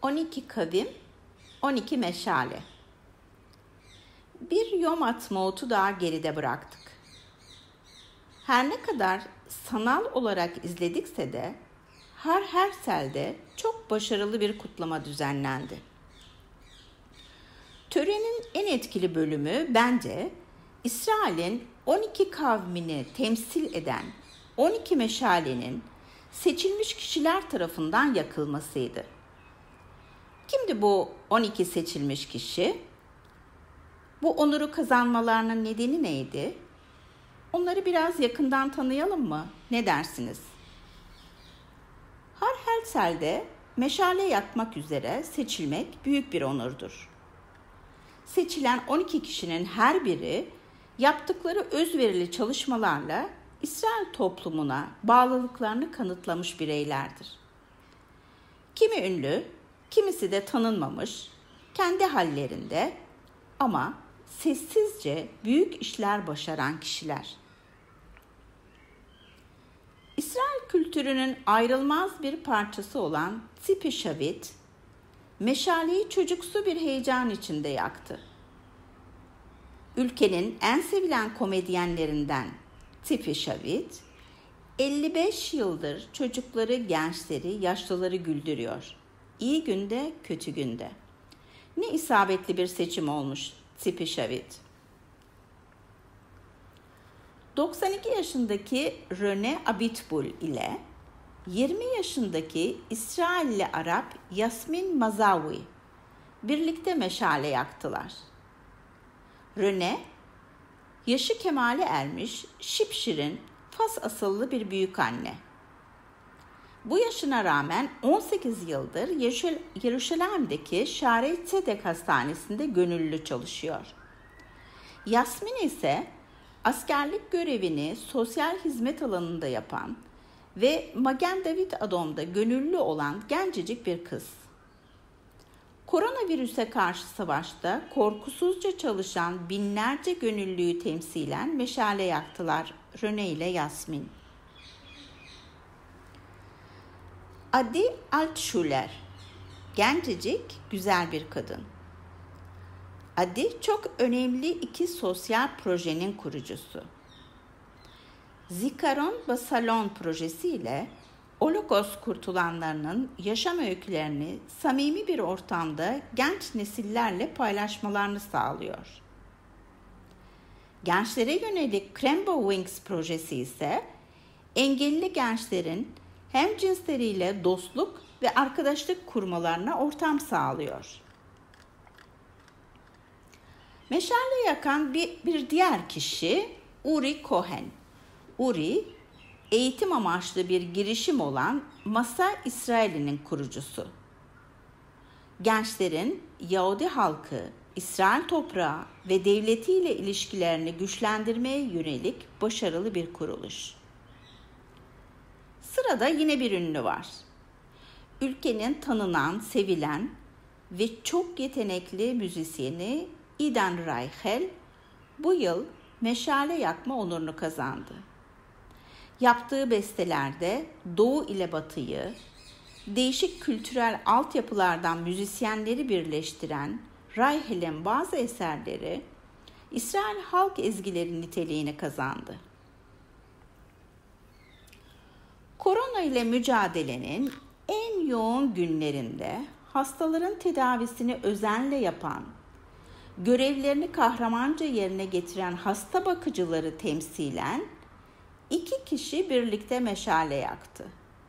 12 kavim, 12 meşale. Bir yom atma daha geride bıraktık. Her ne kadar sanal olarak izledikse de Har Herzl'de çok başarılı bir kutlama düzenlendi. Törenin en etkili bölümü bence İsrail'in 12 kavmini temsil eden 12 meşalenin seçilmiş kişiler tarafından yakılmasıydı. Kimdi bu 12 seçilmiş kişi? Bu onuru kazanmalarının nedeni neydi? Onları biraz yakından tanıyalım mı? Ne dersiniz? Har Herzl'de meşale yakmak üzere seçilmek büyük bir onurdur. Seçilen 12 kişinin her biri yaptıkları özverili çalışmalarla İsrail toplumuna bağlılıklarını kanıtlamış bireylerdir. Kimi ünlü, kimisi de tanınmamış, kendi hallerinde ama sessizce büyük işler başaran kişiler. İsrail kültürünün ayrılmaz bir parçası olan Tzipi Shavit, meşaleyi çocuksu bir heyecan içinde yaktı. Ülkenin en sevilen komedyenlerinden Tzipi Shavit, 55 yıldır çocukları, gençleri, yaşlıları güldürüyor. İyi günde, kötü günde. Ne isabetli bir seçim olmuş Tzipi Shavit. 92 yaşındaki Rene Abitbul ile 20 yaşındaki İsrailli Arap Yasmin Mazawi birlikte meşale yaktılar. Rene, yaşı kemale ermiş, şipşirin, Fas asıllı bir büyükanne. Bu yaşına rağmen 18 yıldır Yeruşalim'deki Şarey Tzedek Hastanesi'nde gönüllü çalışıyor. Yasmin ise askerlik görevini sosyal hizmet alanında yapan ve Magen David Adom'da gönüllü olan gencecik bir kız. Koronavirüse karşı savaşta korkusuzca çalışan binlerce gönüllüyü temsilen meşale yaktılar Rene ile Yasmin. Adi Altschuler, gencecik, güzel bir kadın. Adi çok önemli iki sosyal projenin kurucusu. Zikaron Basalon projesi ile Holocaust kurtulanlarının yaşam öykülerini samimi bir ortamda genç nesillerle paylaşmalarını sağlıyor. Gençlere yönelik Cranbow Wings projesi ise engelli gençlerin hemcinsleriyle dostluk ve arkadaşlık kurmalarına ortam sağlıyor. Meşale yakan bir diğer kişi Uri Cohen. Uri, eğitim amaçlı bir girişim olan Masa İsrail'in kurucusu. Gençlerin Yahudi halkı, İsrail toprağı ve devletiyle ilişkilerini güçlendirmeye yönelik başarılı bir kuruluş. Sırada yine bir ünlü var. Ülkenin tanınan, sevilen ve çok yetenekli müzisyeni Idan Reichel bu yıl meşale yakma onurunu kazandı. Yaptığı bestelerde Doğu ile Batı'yı, değişik kültürel altyapılardan müzisyenleri birleştiren Reichel'in bazı eserleri İsrail halk ezgileri niteliğini kazandı. Korona ile mücadelenin en yoğun günlerinde hastaların tedavisini özenle yapan, görevlerini kahramanca yerine getiren hasta bakıcıları temsilen 2 kişi birlikte meşale yaktı.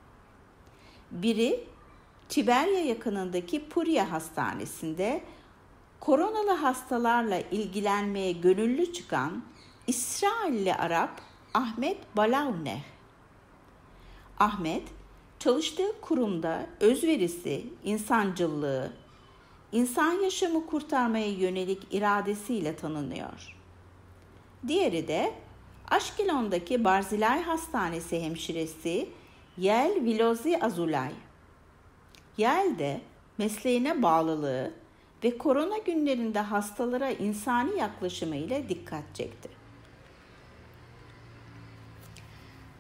Biri Tiberya yakınındaki Puria Hastanesi'nde koronalı hastalarla ilgilenmeye gönüllü çıkan İsrailli Arap Ahmet Balauneh. Ahmet, çalıştığı kurumda özverisi, insancıllığı, insan yaşamı kurtarmaya yönelik iradesiyle tanınıyor. Diğeri de Aşkelon'daki Barzilay Hastanesi hemşiresi Yael Vilozi Azulay. Yael de mesleğine bağlılığı ve korona günlerinde hastalara insani yaklaşımı ile dikkat çekti.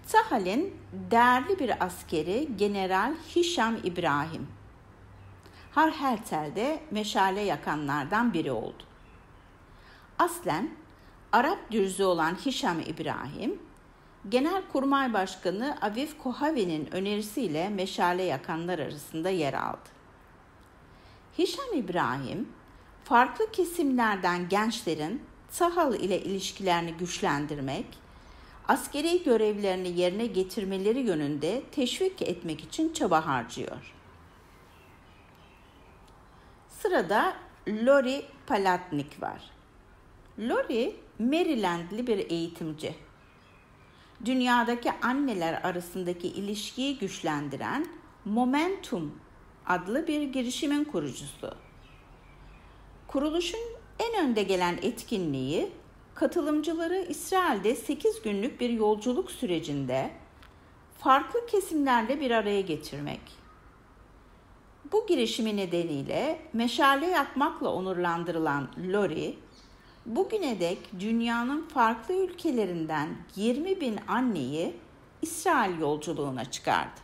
Tsahal'in değerli bir askeri General Hisham İbrahim. Harheltel'de meşale yakanlardan biri oldu. Aslen Arap dürzü olan Hişam İbrahim, Genelkurmay Başkanı Avif Kohavi'nin önerisiyle meşale yakanlar arasında yer aldı. Hişam İbrahim, farklı kesimlerden gençlerin SAHAL ile ilişkilerini güçlendirmek, askeri görevlerini yerine getirmeleri yönünde teşvik etmek için çaba harcıyor. Sırada Lori Palatnik var. Lori, Marylandli bir eğitimci. Dünyadaki anneler arasındaki ilişkiyi güçlendiren Momentum adlı bir girişimin kurucusu. Kuruluşun en önde gelen etkinliği, katılımcıları İsrail'de 8 günlük bir yolculuk sürecinde farklı kesimlerle bir araya getirmek. Bu girişimi nedeniyle meşale yakmakla onurlandırılan Lori, bugüne dek dünyanın farklı ülkelerinden 20.000 anneyi İsrail yolculuğuna çıkardı.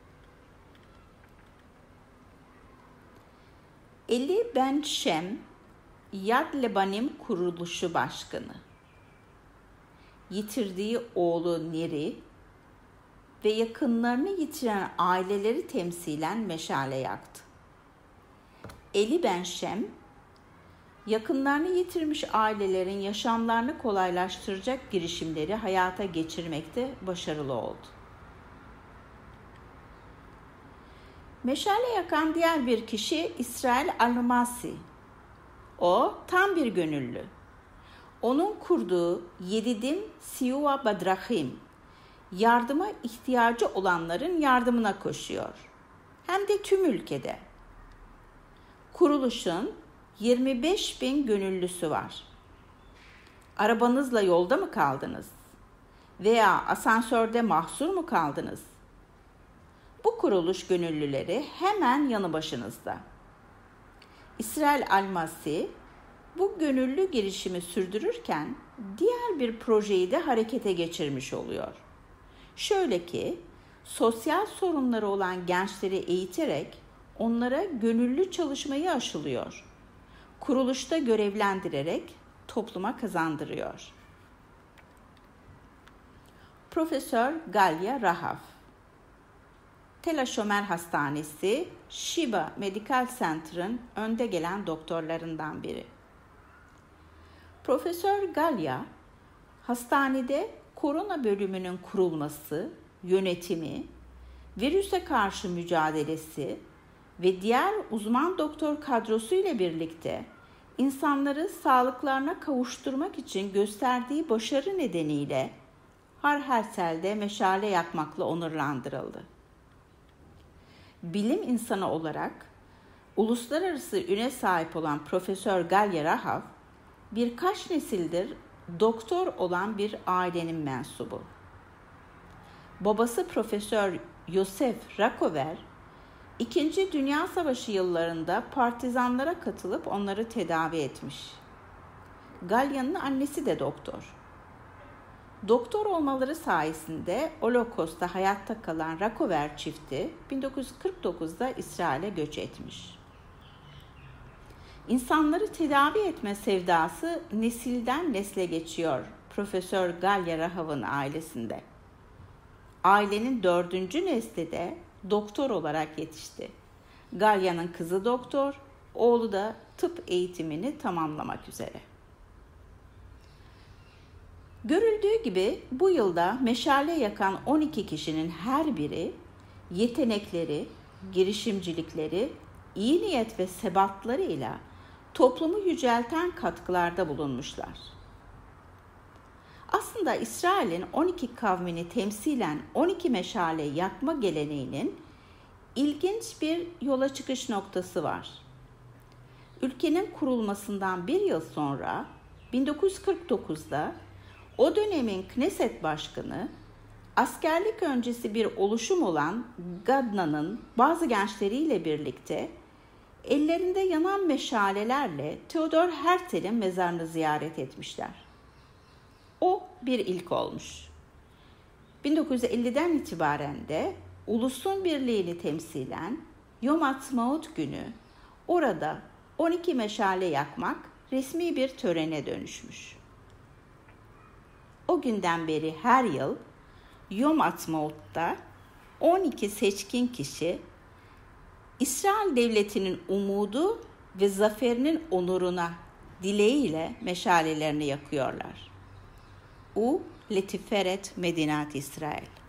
Eli Ben Shem, Yad Lebanim kuruluşu başkanı. Yitirdiği oğlu Neri ve yakınlarını yitiren aileleri temsilen meşale yaktı. Eli Ben Shem, yakınlarını yitirmiş ailelerin yaşamlarını kolaylaştıracak girişimleri hayata geçirmekte başarılı oldu. Meşale yakan diğer bir kişi İsrail Almasi. O tam bir gönüllü. Onun kurduğu Yedidim Siyua Badrahim, yardıma ihtiyacı olanların yardımına koşuyor. Hem de tüm ülkede. Kuruluşun 25.000 gönüllüsü var. Arabanızla yolda mı kaldınız? Veya asansörde mahsur mu kaldınız? Bu kuruluş gönüllüleri hemen yanı başınızda. İsrail Almasi bu gönüllü girişimi sürdürürken diğer bir projeyi de harekete geçirmiş oluyor. Şöyle ki, sosyal sorunları olan gençleri eğiterek onlara gönüllü çalışmayı aşılıyor. Kuruluşta görevlendirerek topluma kazandırıyor. Profesör Galia Rahav, Tel Ashomer Hastanesi, Shiba Medical Center'ın önde gelen doktorlarından biri. Profesör Galia, hastanede korona bölümünün kurulması, yönetimi, virüse karşı mücadelesi ve diğer uzman doktor kadrosu ile birlikte insanları sağlıklarına kavuşturmak için gösterdiği başarı nedeniyle Harheltel'de meşale yakmakla onurlandırıldı. Bilim insanı olarak uluslararası üne sahip olan Profesör Galia Rahav, birkaç nesildir doktor olan bir ailenin mensubu. Babası Profesör Yosef Rakover, İkinci Dünya Savaşı yıllarında partizanlara katılıp onları tedavi etmiş. Galia'nın annesi de doktor. Doktor olmaları sayesinde Holocaust'ta hayatta kalan Rakover çifti 1949'da İsrail'e göç etmiş. İnsanları tedavi etme sevdası nesilden nesle geçiyor Profesör Galia Rahav'ın ailesinde. Ailenin 4. nesli de doktor olarak yetişti. Galia'nın kızı doktor, oğlu da tıp eğitimini tamamlamak üzere. Görüldüğü gibi bu yılda meşale yakan 12 kişinin her biri yetenekleri, girişimcilikleri, iyi niyet ve sebatlarıyla toplumu yücelten katkılarda bulunmuşlar. Aslında İsrail'in 12 kavmini temsilen 12 meşale yakma geleneğinin ilginç bir yola çıkış noktası var. Ülkenin kurulmasından bir yıl sonra 1949'da o dönemin Knesset Başkanı, askerlik öncesi bir oluşum olan Gadna'nın bazı gençleriyle birlikte ellerinde yanan meşalelerle Theodor Herzl'in mezarını ziyaret etmişler. O bir ilk olmuş. 1950'den itibaren de ulusun birliğini temsilen Yom Ha'atzmaut günü Orada 12 meşale yakmak resmi bir törene dönüşmüş. O günden beri her yıl Yom Ha'atzmaut'ta 12 seçkin kişi İsrail devletinin umudu ve zaferinin onuruna dileğiyle meşalelerini yakıyorlar. U Letiferet Medinat İsrail.